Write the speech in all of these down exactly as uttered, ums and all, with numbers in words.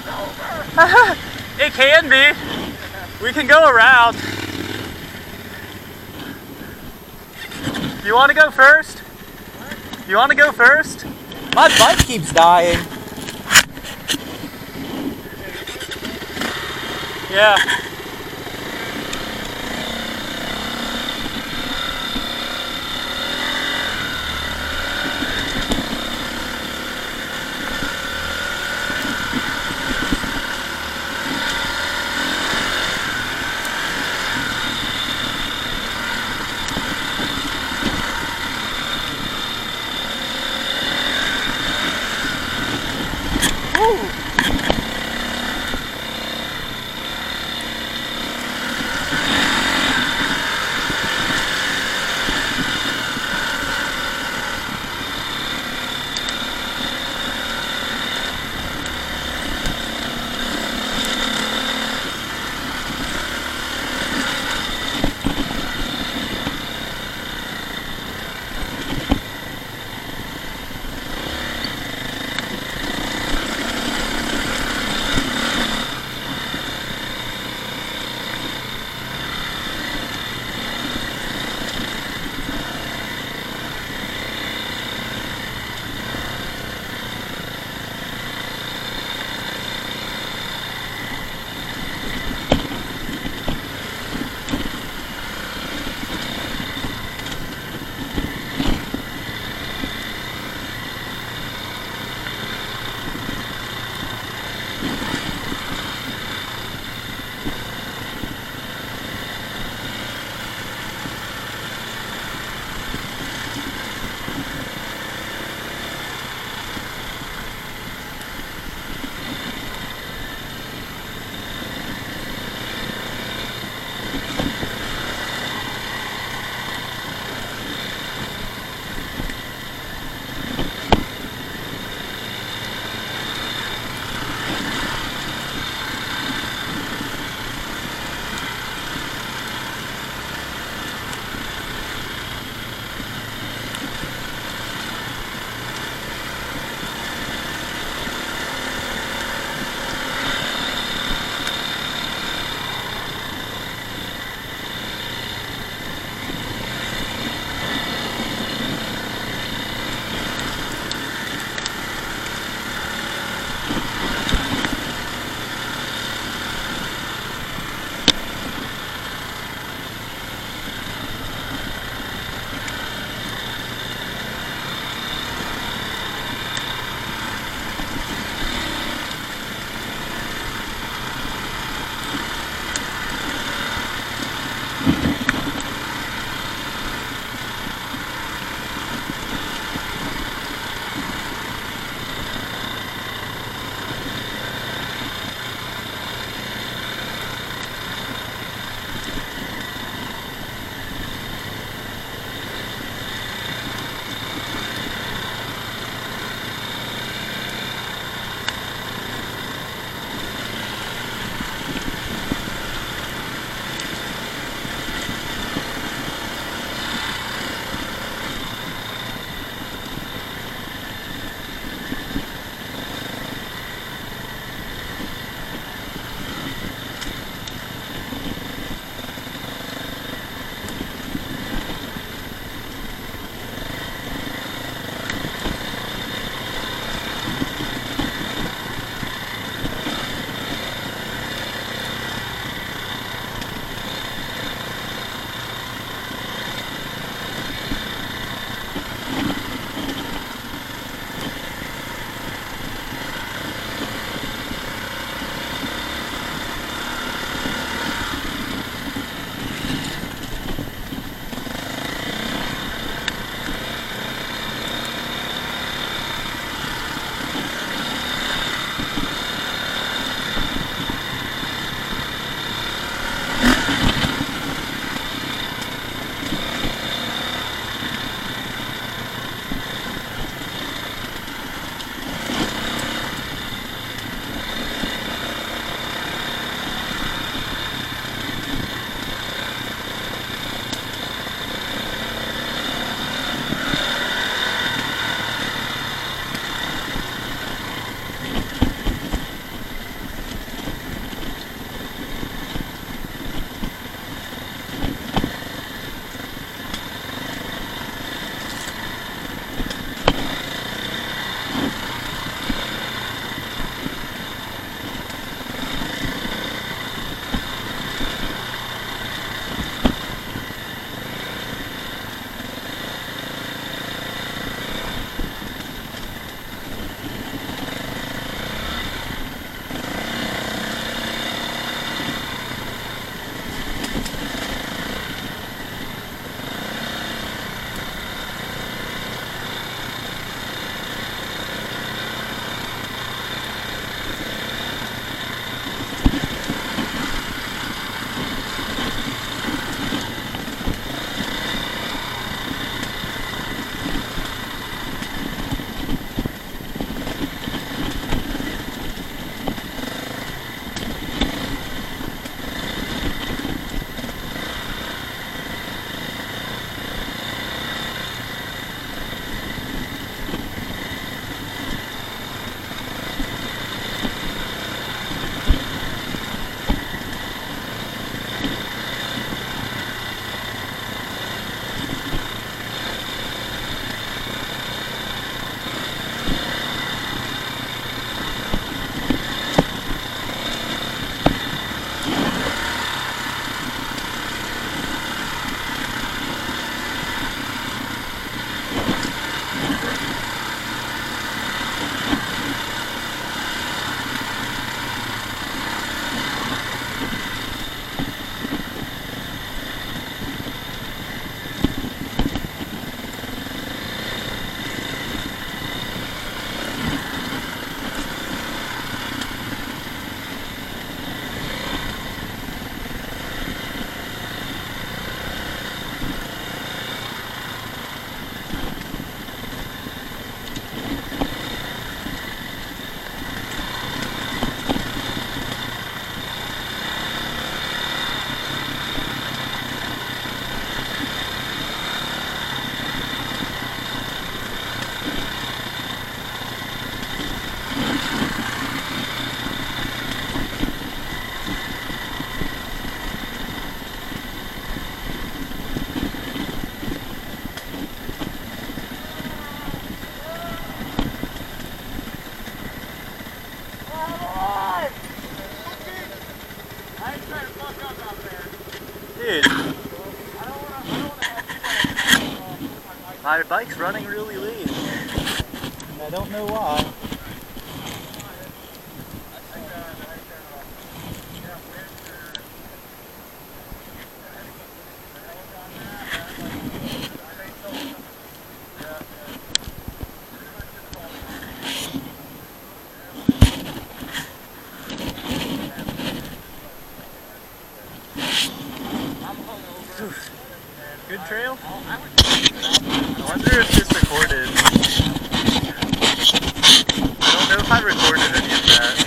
It can be. We can go around. You want to go first? You want to go first? My bike keeps dying. Yeah. My bike's running really lean. I don't know why. Good trail? I wonder if this recorded. I don't know if I recorded any of that.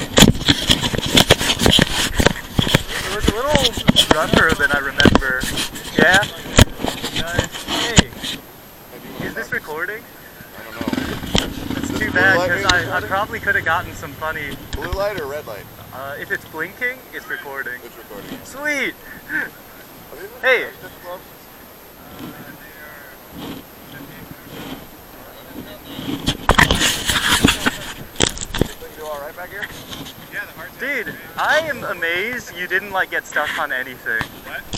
It was a little rougher than I remember. Yeah? Nice. Hey, is this recording? I don't know. It's too bad because I, I probably could have gotten some funny. Blue light or red light? Uh, if it's blinking, it's recording. It's recording. Sweet! Hey! Dude, I am amazed you didn't like get stuck on anything. What?